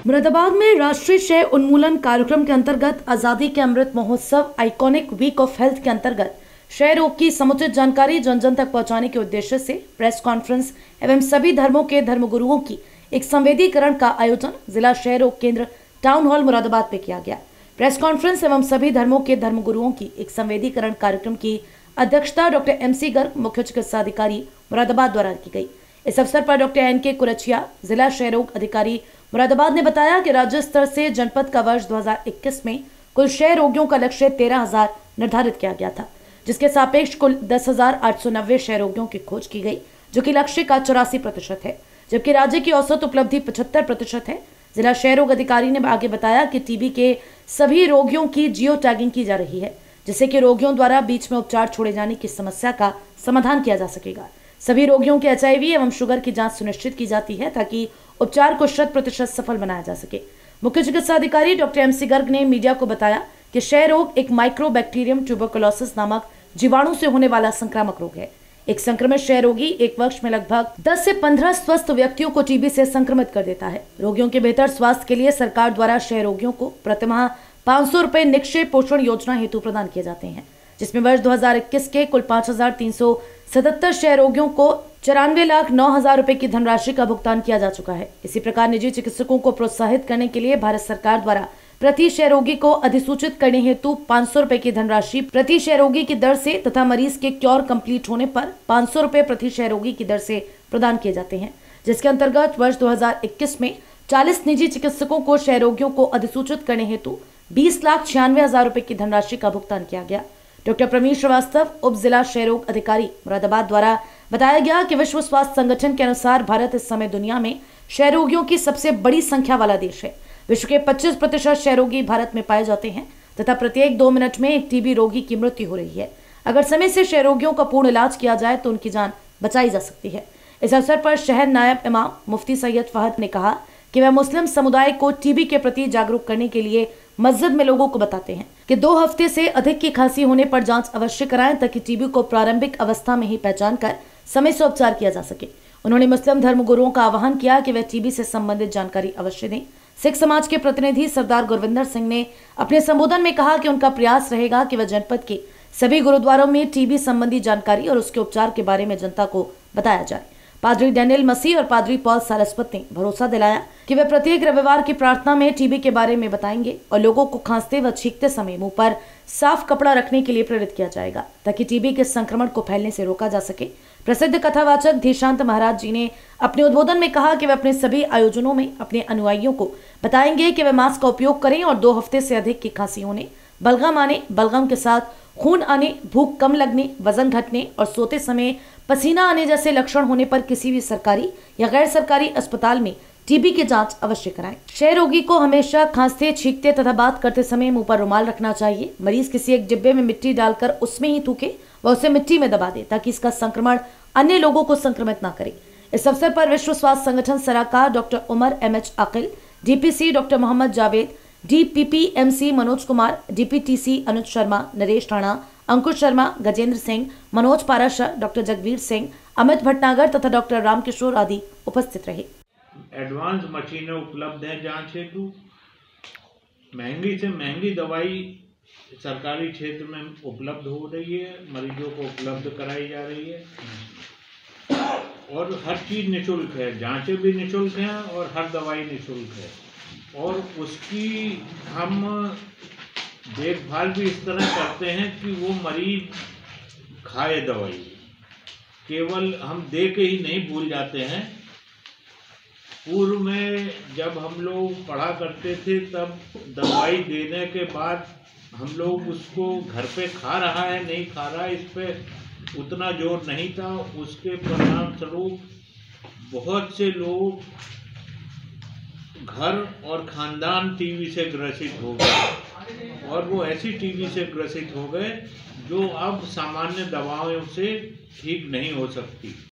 मुरादाबाद में राष्ट्रीय क्षय उन्मूलन कार्यक्रम के अंतर्गत आजादी के Amrit Mahotsav iconic week of health के अंतर्गत क्षय रोग की समुचित जानकारी जन जन तक पहुंचाने के उद्देश्य से प्रेस कॉन्फ्रेंस एवं सभी धर्मों के धर्मगुरुओं की एक संवेदीकरण का आयोजन जिला क्षय रोग केंद्र टाउन हॉल मुरादाबाद में किया गया। प्रेस कॉन्फ्रेंस एवं सभी धर्मों के धर्मगुरुओं की एक संवेदीकरण कार्यक्रम की अध्यक्षता डॉक्टर MC गर्ग मुख्य चिकित्सा अधिकारी मुरादाबाद द्वारा की गई। इस अवसर पर डॉक्टर NK कुरचिया जिला क्षय रोग अधिकारी मुरादाबाद ने बताया कि राज्य स्तर से जनपद का वर्ष 2021 में कुल क्षय रोगियों का लक्ष्य 13,000 निर्धारित किया गया था, जिसके सापेक्ष कुल 10,890 क्षय रोगियों की खोज की गई, जो कि लक्ष्य का 84% है, जबकि राज्य की औसत उपलब्धि 75% है। जिला क्षय रोग अधिकारी ने आगे बताया कि टीबी के सभी रोगियों की जियो टैगिंग की जा रही है, जिससे कि रोगियों द्वारा बीच में उपचार छोड़े जाने की समस्या का समाधान किया जा सकेगा। सभी रोगियों के HIV एवं शुगर की जांच सुनिश्चित की जाती है ताकि उपचार को 100% सफल बनाया जा सके। मुख्य चिकित्सा अधिकारी डॉक्टर MC गर्ग ने मीडिया को बताया कि क्षय रोग एक माइक्रोबैक्टीरियम ट्यूबरकुलोसिस नामक जीवाणु से होने वाला संक्रामक रोग है। एक संक्रमित क्षय रोगी एक वर्ष में लगभग 10 से 15 स्वस्थ व्यक्तियों को टीबी से संक्रमित कर देता है। रोगियों के बेहतर स्वास्थ्य के लिए सरकार द्वारा क्षय रोगियों को प्रतिमाह 500 रुपए निक्षय पोषण योजना हेतु प्रदान किए जाते हैं, जिसमें वर्ष 2021 के कुल 5,377 क्षय रोगियों को 94,09,000 रुपए की धनराशि का भुगतान किया जा चुका है। इसी प्रकार निजी चिकित्सकों को प्रोत्साहित करने के लिए भारत सरकार द्वारा प्रति क्षय रोगी को अधिसूचित करने हेतु 500 रुपए की धनराशि प्रति क्षय रोगी की दर से तथा मरीज के क्योर कंप्लीट होने पर 500 रुपए प्रति क्षय रोगी की दर से प्रदान किए जाते हैं, जिसके अंतर्गत वर्ष 2021 में 40 निजी चिकित्सकों को क्षय रोगियों को अधिसूचित करने हेतु 20,96,000 रुपए की धनराशि का भुगतान किया गया। डॉक्टर प्रवीण श्रीवास्तव उप जिला क्षय रोग अधिकारी मुरादाबाद द्वारा बताया गया कि विश्व स्वास्थ्य संगठन के अनुसार भारत इस समय दुनिया में क्षय रोगियों की सबसे बड़ी संख्या वाला देश है। विश्व के 25% क्षय रोगी भारत में पाए जाते हैं तथा प्रत्येक 2 मिनट में एक टीबी रोगी की मृत्यु हो रही है। अगर समय से क्षय रोगियों का पूर्ण इलाज किया जाए तो उनकी जान बचाई जा सकती है। इस अवसर पर शहर नायब इमाम मुफ्ती सैयद फहद ने कहा कि वह मुस्लिम समुदाय को टीबी के प्रति जागरूक करने के लिए मस्जिद में लोगों को बताते हैं कि 2 हफ्ते से अधिक की खांसी होने पर जांच अवश्य कराएं ताकि टीबी को प्रारंभिक अवस्था में ही पहचान कर समय से उपचार किया जा सके। उन्होंने मुस्लिम धर्मगुरुओं का आह्वान किया कि वे टीबी से संबंधित जानकारी अवश्य दें। सिख समाज के प्रतिनिधि सरदार गुरविंदर सिंह ने अपने संबोधन में कहा कि उनका प्रयास रहेगा कि वह जनपद के सभी गुरुद्वारों में टीबी संबंधी जानकारी और उसके उपचार के बारे में जनता को बताया जाए। पादरी डैनियल मसीह और पादरी पॉल सारस्वत ने भरोसा दिलाया कि वे प्रत्येक रविवार की प्रार्थना में टीबी के बारे में बताएंगे और लोगों को खांसते व छींकते समय मुंह पर साफ कपड़ा रखने के लिए प्रेरित किया जाएगा ताकि टीबी के संक्रमण को फैलने से रोका जा सके। प्रसिद्ध कथावाचक धीशांत महाराज जी ने अपने उद्बोधन में कहा कि वे अपने सभी आयोजनों में अपने अनुयायियों को बताएंगे कि वे मास्क का उपयोग करें और 2 हफ्ते से अधिक की खांसी होने, बलगम आने, बलगम के साथ खून आने, भूख कम लगने, वजन घटने और सोते समय पसीना आने जैसे लक्षण होने पर किसी भी सरकारी या गैर सरकारी अस्पताल में टीबी की जांच अवश्य कराएं। क्षय रोगी को हमेशा खांसते, छींकते तथा बात करते समय मुंह पर रुमाल रखना चाहिए। मरीज किसी एक डिब्बे में मिट्टी डालकर उसमें ही थूके व उसे मिट्टी में दबा दे ताकि इसका संक्रमण अन्य लोगों को संक्रमित न करे। इस अवसर पर विश्व स्वास्थ्य संगठन सलाहकार doctor Umar MH Aqil, DPC doctor Mohammad Javed, DPPMC Manoj Kumar, DPTC Anuj Sharma, Naresh Rana, Ankush Sharma, Gajendra Singh, Manoj Parashar, doctor Jagveer Singh, Amit Bhatnagar तथा डॉक्टर रामकिशोर आदि उपस्थित रहे। एडवांस मशीनें उपलब्ध हैं जांच हेतु। महंगी से महंगी दवाई सरकारी क्षेत्र में उपलब्ध हो रही है, मरीजों को उपलब्ध कराई जा रही है और हर चीज़ निःशुल्क है। जांचें भी निःशुल्क हैं और हर दवाई निःशुल्क है और उसकी हम देखभाल भी इस तरह करते हैं कि वो मरीज खाए दवाई, केवल हम दे के ही नहीं भूल जाते हैं। पूर्व में जब हम लोग पढ़ा करते थे तब दवाई देने के बाद हम लोग उसको घर पे खा रहा है नहीं खा रहा है इस पे उतना जोर नहीं था। उसके परिणाम स्वरूप बहुत से लोग घर और खानदान टीबी से ग्रसित हो गए और वो ऐसी टीबी से ग्रसित हो गए जो अब सामान्य दवाओं से ठीक नहीं हो सकती।